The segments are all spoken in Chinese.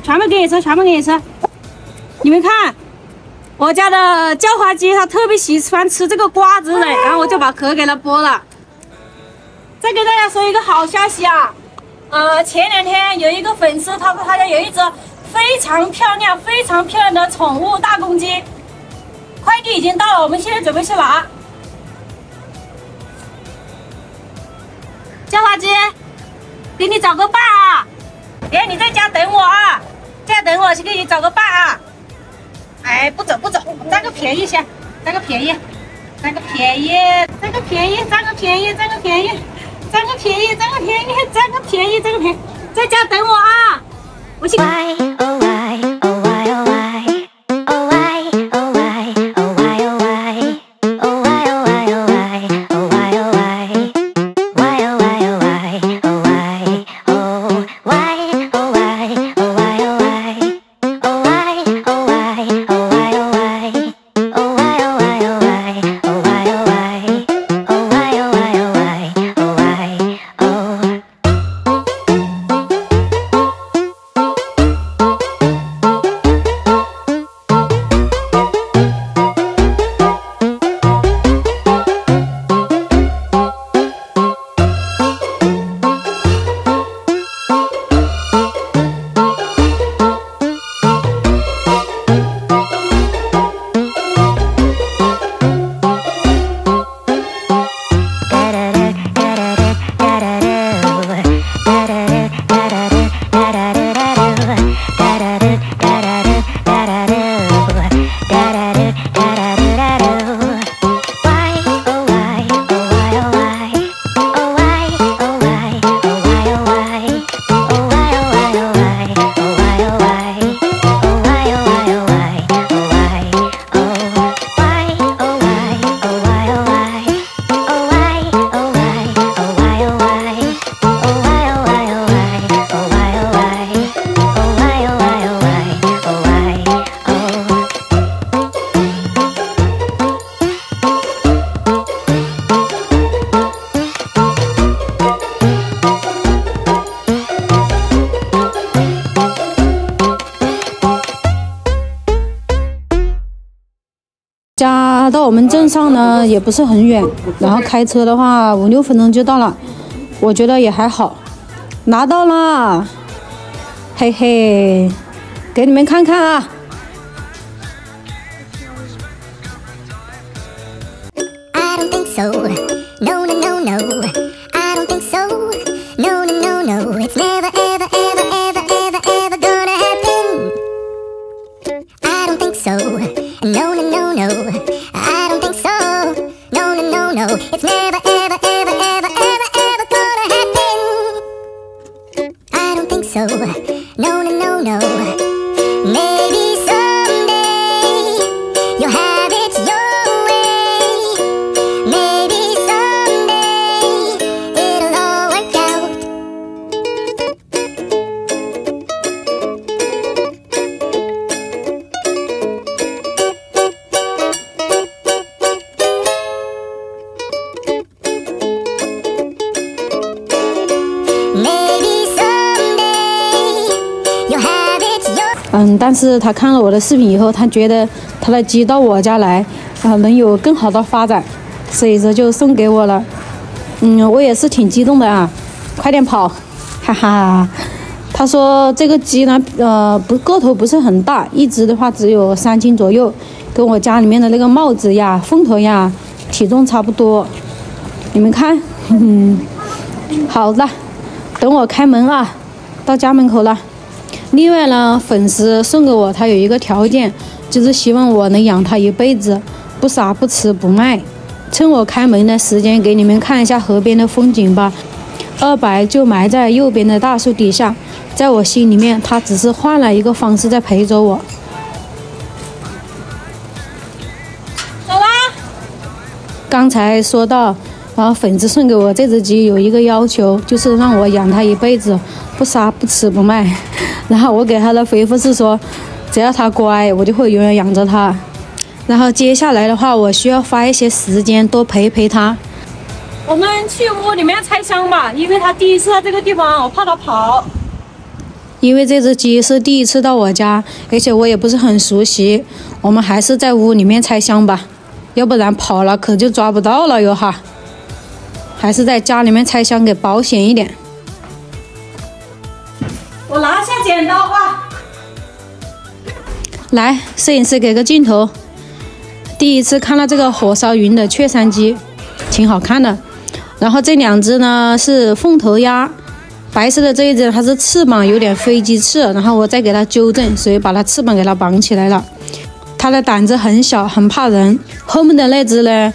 全部给你吃，全部给你吃。你们看，我家的叫花鸡它特别喜欢吃这个瓜子的，然后我就把壳给它剥了。再给大家说一个好消息啊，前2天有一个粉丝他说他家有一只非常漂亮的宠物大公鸡，快递已经到了，我们现在准备去拿。叫花鸡，给你找个伴啊！哎，你在家等我啊，在家等我，去给你找个伴啊！哎，不走，占个便宜先，占个便宜，在家等我啊！我去。家到我们镇上呢也不是很远，然后开车的话5、6分钟就到了，我觉得也还好。拿到了，嘿嘿，给你们看看啊。I don't think so. No, no, no, no. I don't think so. No, no, no, no. It's never, ever, ever, ever, ever, ever gonna happen. I don't think so. No, no, no, no. I don't think so. No, no, no, no. It's never, ever, ever, ever, ever, ever gonna happen. I don't think so. No, no, no, no. Maybe someday you'll have it your way. Maybe someday it'll all work out. Maybe someday you'll have it your 但是他看了我的视频以后，他觉得他的鸡到我家来，能有更好的发展，所以说就送给我了。我也是挺激动的啊，快点跑，哈哈。他说这个鸡呢，个头不是很大，一只的话只有3斤左右，跟我家里面的那个帽子呀、凤头呀，体重差不多。你们看，好的，等我开门啊，到家门口了。另外呢，粉丝送给我，他有一个条件，就是希望我能养它一辈子，不杀不吃不卖。趁我开门的时间，给你们看一下河边的风景吧。二白就埋在右边的大树底下，在我心里面，他只是换了一个方式在陪着我。走啦！刚才说到，粉丝送给我这只鸡有一个要求，就是让我养它一辈子，不杀不吃不卖。然后我给他的回复是说，只要它乖，我就会永远养着它。然后接下来的话，我需要花一些时间多陪陪它。我们去屋里面拆箱吧，因为它第一次在这个地方，我怕它跑。 因为这只鸡是第一次到我家，而且我也不是很熟悉，我们还是在屋里面拆箱吧，要不然跑了可就抓不到了哟哈。还是在家里面拆箱给保险一点。 我拿下剪刀啊！ 来，摄影师给个镜头。第一次看到这个火烧云的雀山鸡，挺好看的。然后这两只呢是凤头鸭，白色的这一只它是翅膀有点飞机翅，然后我再给它纠正，所以把它翅膀给它绑起来了。它的胆子很小，很怕人。后面的那只呢？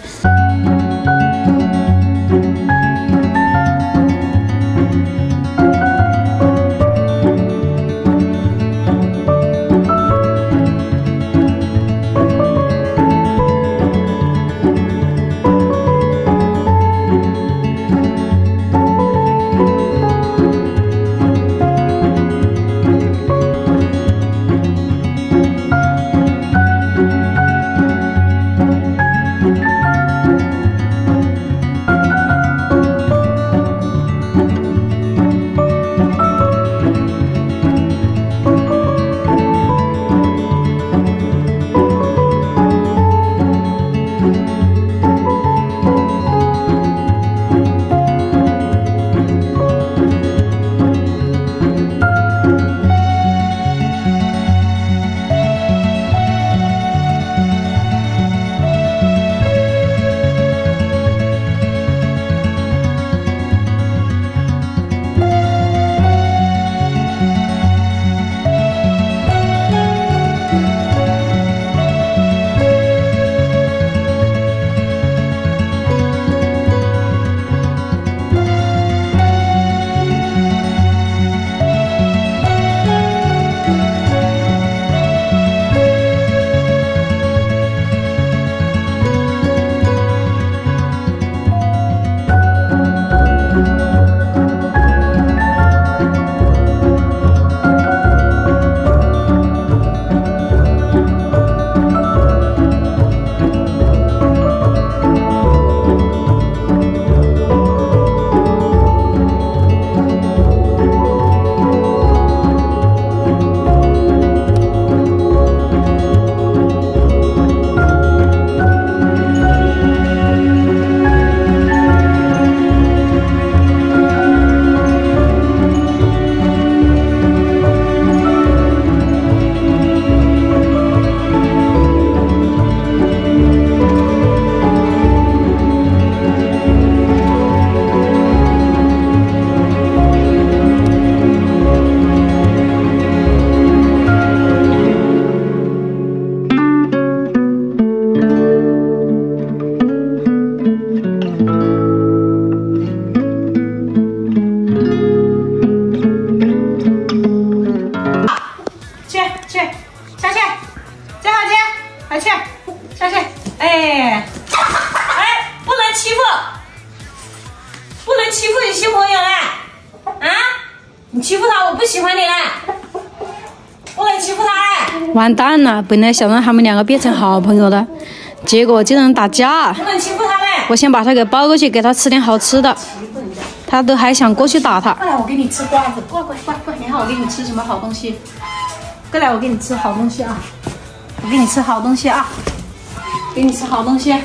欺负你新朋友了啊！你欺负他，我不喜欢你了，不能欺负他哎！ 完蛋了，本来想让他们两个变成好朋友的，结果竟然打架。 不能欺负他嘞！ 我先把他给抱过去，给他吃点好吃的。他都还想过去打他。 过来，我给你吃瓜子，过来，你看我给你吃什么好东西？过来，我给你吃好东西啊！我给你吃好东西啊！给你吃好东西。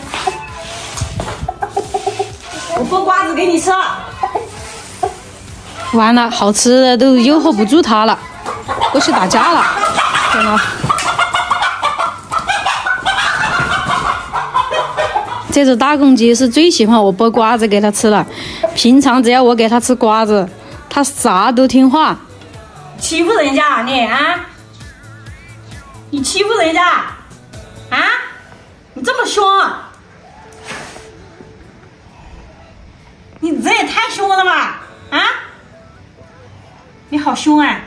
我剥瓜子给你吃。 完了，好吃的都诱惑不住他了，过去打架了。天哪！这只大公鸡是最喜欢我剥瓜子给它吃了，平常只要我给它吃瓜子，它啥都听话。 欺负人家你啊！你欺负人家啊！你这么凶，你这也太凶了吧！啊！你好凶啊！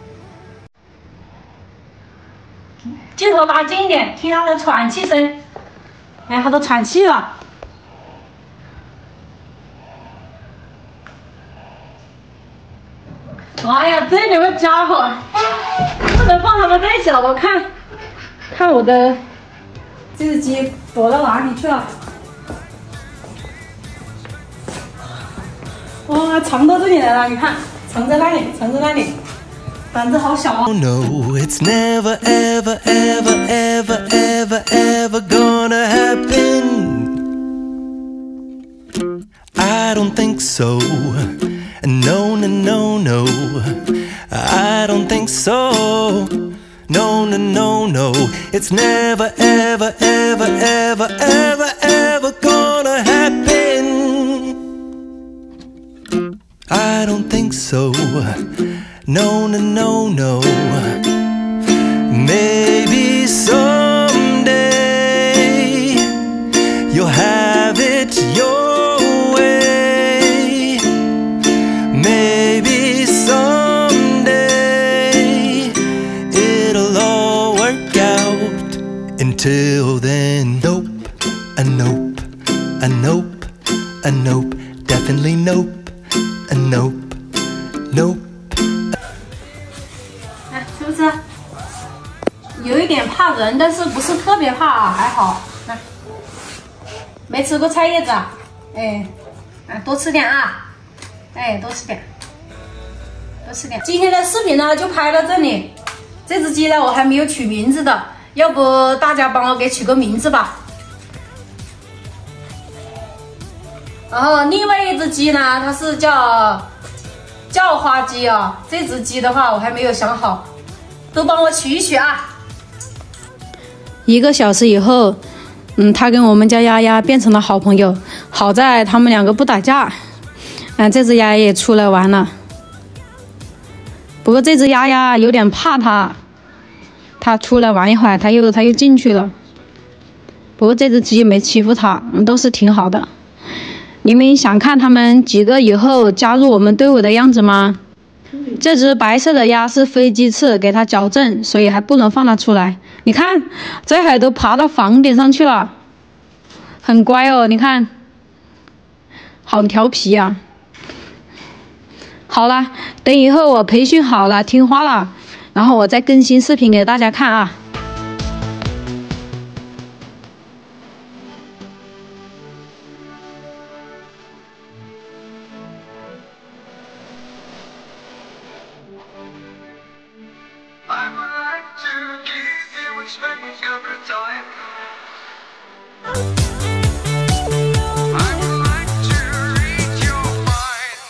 镜头拉近一点，听他的喘气声。哎，他都喘气了。哎呀，这两个家伙不能放他们在一起了。我看我的这只鸡躲到哪里去了？哇，藏到这里来了！你看，藏在那里，藏在那里。 胆子好小啊。 No, it's never, ever, ever, ever, ever, ever gonna happen. I don't think so. No, no, no, no. I don't think so. No, no, no, no. It's never, ever, ever, ever, ever, ever gonna happen. I don't think so. No, no, no, no. Maybe someday you'll have it your way. Maybe someday it'll all work out. Until then, nope, a nope, a nope, a nope, definitely nope, a nope, nope. 是不是有一点怕人，但是不是特别怕啊，还好。来，没吃过菜叶子啊？哎，多吃点啊！哎，多吃点，多吃点。今天的视频呢就拍到这里。这只鸡呢我还没有取名字的，要不大家帮我给取个名字吧。然后另外一只鸡呢，它是叫花鸡啊。这只鸡的话我还没有想好。 都帮我取一取啊 ！1个小时以后，他跟我们家丫丫变成了好朋友。好在他们两个不打架。这只丫丫也出来玩了。不过这只丫丫有点怕它，它出来玩一会儿，它又进去了。不过这只鸡没欺负它，都是挺好的。你们想看他们几个以后加入我们队伍的样子吗？ 这只白色的鸭是飞机翅，给它矫正，所以还不能放它出来。你看，这会儿都爬到房顶上去了，很乖哦。你看，好调皮啊！好了，等以后我培训好了，听话了，然后我再更新视频给大家看啊。 I would like to give you a good time.